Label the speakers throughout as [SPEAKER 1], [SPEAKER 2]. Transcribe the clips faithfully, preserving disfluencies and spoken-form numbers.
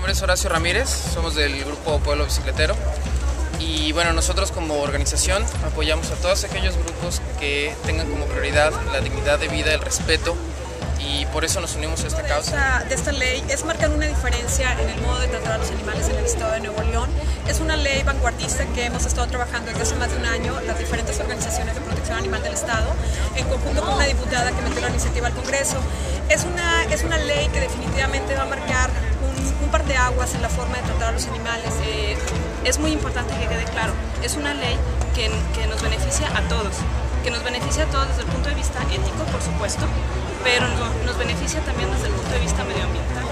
[SPEAKER 1] nombre es Horacio Ramírez, somos del grupo Pueblo Bicicletero y bueno, nosotros como organización apoyamos a todos aquellos grupos que tengan como prioridad la dignidad de vida, el respeto, y por eso nos unimos a esta causa.
[SPEAKER 2] De esta ley es marcar una diferencia en el modo de tratar a los animales en el estado de Nuevo León. Es una ley vanguardista que hemos estado trabajando desde hace más de un año, las diferentes organizaciones de protección animal del estado, en conjunto con una diputada que metió la iniciativa al Congreso. Es una, es una ley que definitivamente va a marcar un, un parteaguas en la forma de tratar a los animales. Eh, es muy importante que quede claro, es una ley que, que nos beneficia a todos, que nos beneficia a todos desde el punto de vista ético, por supuesto, pero nos, nos beneficia también desde el punto de vista medioambiental.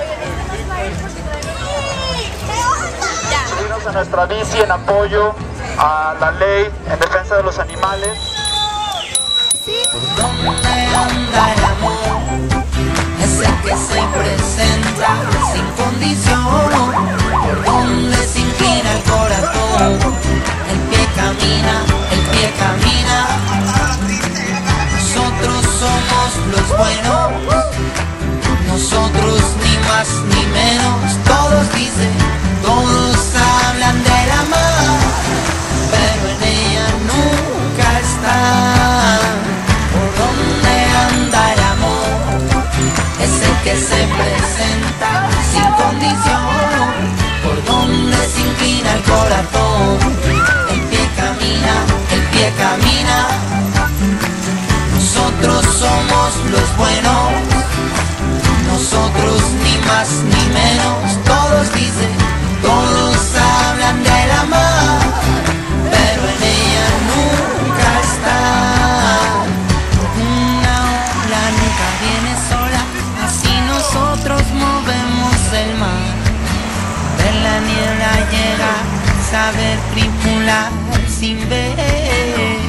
[SPEAKER 3] Subirnos a nuestra bici en apoyo a la ley en defensa de los animales.
[SPEAKER 4] ¿Por dónde anda el amor? Es el que se presenta sin condición. ¿Por dónde se inclina el corazón? El pie camina, el pie camina. Nosotros somos los buenos, nosotros ni más ni menos. Todos dicen, todos hablan de la mar, pero en ella nunca está. ¿Por dónde anda el amor? Es el que se presenta sin condición. ¿Por dónde se inclina el corazón? El pie camina, el pie camina. Nosotros somos los buenos, nosotros ni más ni menos. Todos dicen, todos hablan de la mar, pero en ella nunca está. Una ola nunca viene sola, así nosotros movemos el mar. De la niebla llega saber tripular sin ver.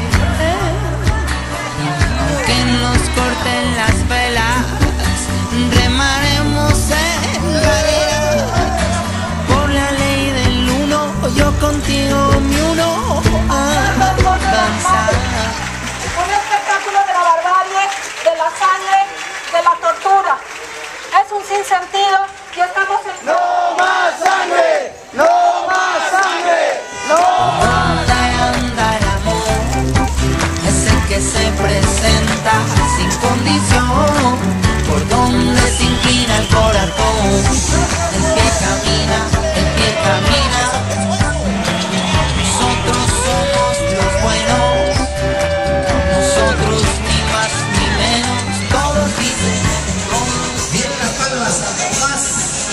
[SPEAKER 4] Que nos corten las velas, remaremos en realidad. Por la ley del uno, yo contigo mi uno a danzar.
[SPEAKER 5] Un espectáculo de la barbarie, de la sangre, de la tortura. Es un sinsentido y estamos en...
[SPEAKER 3] ¡No más sangre! ¡No más sangre! ¡No!
[SPEAKER 4] ¿Dónde anda el amor? Es el que se presenta sin condición. ¿Por dónde se inclina el corazón? El pie camina, el pie camina. Nosotros somos los buenos, nosotros ni más ni menos. Todos dicen, todos
[SPEAKER 6] bien las palmas más.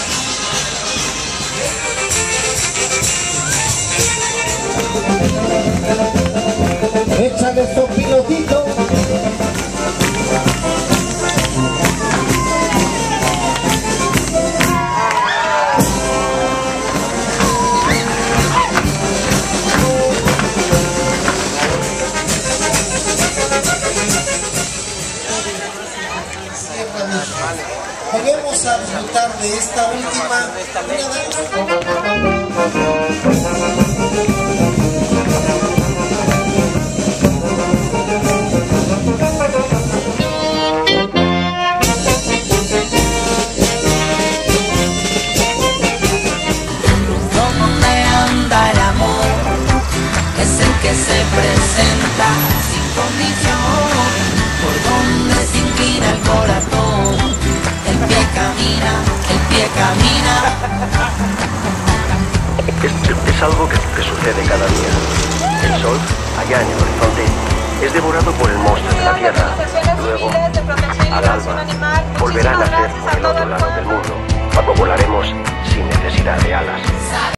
[SPEAKER 6] Échale estos pilotitos. Vamos a disfrutar de esta última
[SPEAKER 4] ¿dónde anda el amor? Es el que se presenta sin condición. ¿Por dónde se inclina el corazón? El pie camina, el pie camina.
[SPEAKER 7] Es, es algo que, que sucede cada día. El sol, allá en el horizonte, es devorado por el monstruo de la tierra. Luego, al alba, volverá a nacer por el otro lado del mundo, cuando volaremos sin necesidad de alas.